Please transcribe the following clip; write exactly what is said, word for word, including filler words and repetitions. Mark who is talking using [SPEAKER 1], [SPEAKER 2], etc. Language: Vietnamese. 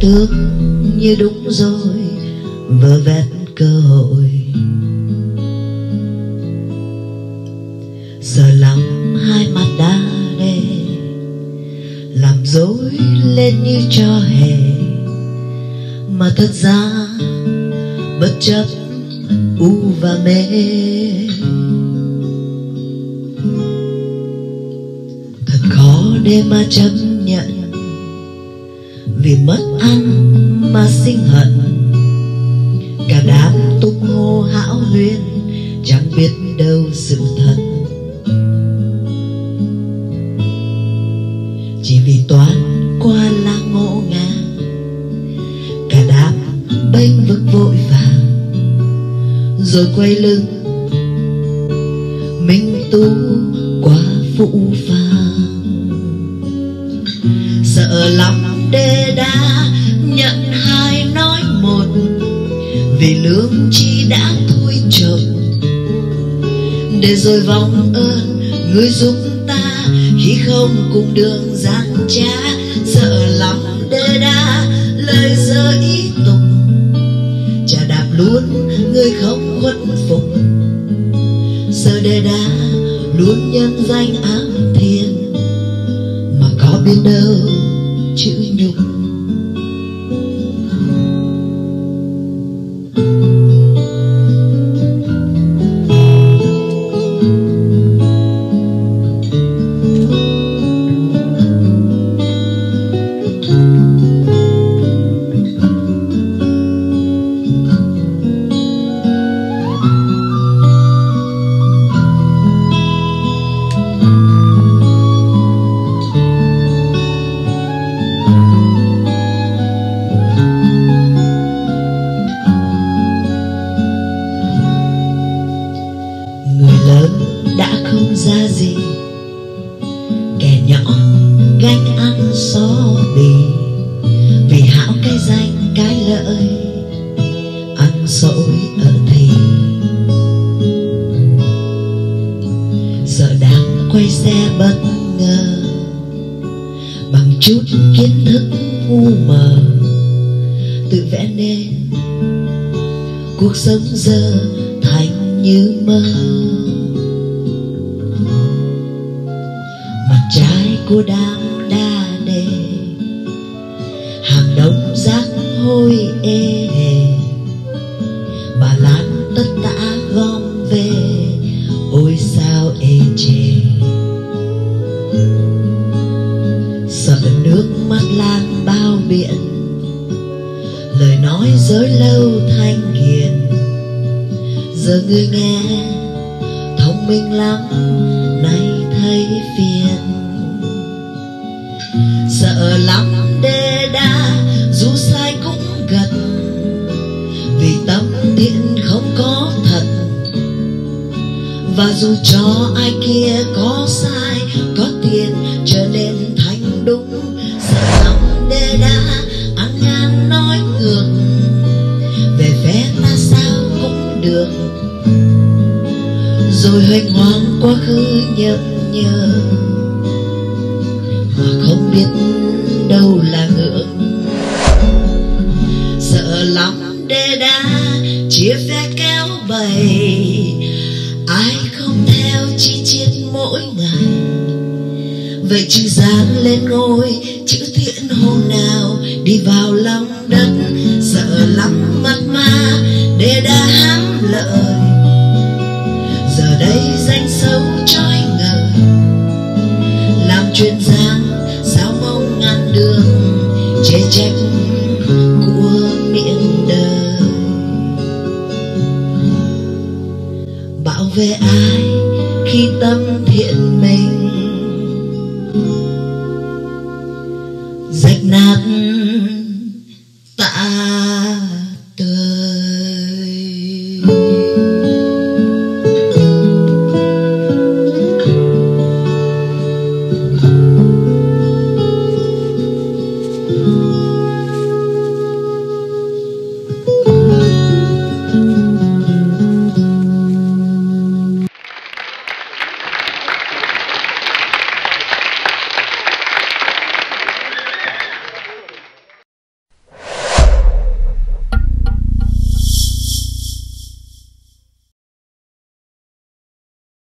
[SPEAKER 1] tưởng như đúng rồi, vơ vét cơ hội. Sợ lắm hai mặt đã đê, làm dối lên như trò hề, mà thật ra bất chấp u và mê. Thật khó để mà chấp nhận, vì mất ăn mà sinh hận. Cả đám tung hô hão huyền, chẳng biết đâu sự thật. Chỉ vì toán qua là ngộ ngang, cả đám bênh vực vội vàng, rồi quay lưng minh tu quá phụ phàng. Sợ lắm đê đá nhận hai nói một, vì lương chi đã thui chột. Để rồi vong ơn người giúp ta khi không cùng đường gian trá. Sợ lắm đê đá lời dơ ý tục, chà đạp luôn người không khuất phục. Sợ đê đá luôn nhân danh ám thiên, mà có biết đâu chữ nhục. Đã không ra gì, kẻ nhỏ gánh ăn xó bì, vì hão cái danh cái lợi ăn xổi ở thì. Sợ đang quay xe bất ngờ, bằng chút kiến thức ngu mờ, tự vẽ nên cuộc sống giờ thành như mơ. Mặt trái của đám đa đề, hàng đống rác hôi ê hề, bà Lan tất tả gom về, ôi sao ê chề. Sợ nước mắt lan bao biển, lời nói dối lâu thanh hiền. Giờ người nghe thông minh lắm, nay thấy phiền. Sợ lắm đê đá dù sai cũng gật, vì tâm thiện không có thật. Và dù cho ai kia có sai, có tiền trở nên thành đúng. Sợ lắm đê đá ăn nhan nói ngược, về phe ta sao cũng được. Rồi hoành hoang quá khứ nhợt nhơ, mà không biết đâu là ngưỡng. Sợ lắm đê đá chia phe kéo bầy, ai không theo chi chiết mỗi ngày. Vậy chữ dán lên ngôi, chữ thiện hôm nào đi vào lòng đất. Sợ lắm mặt ma đê đá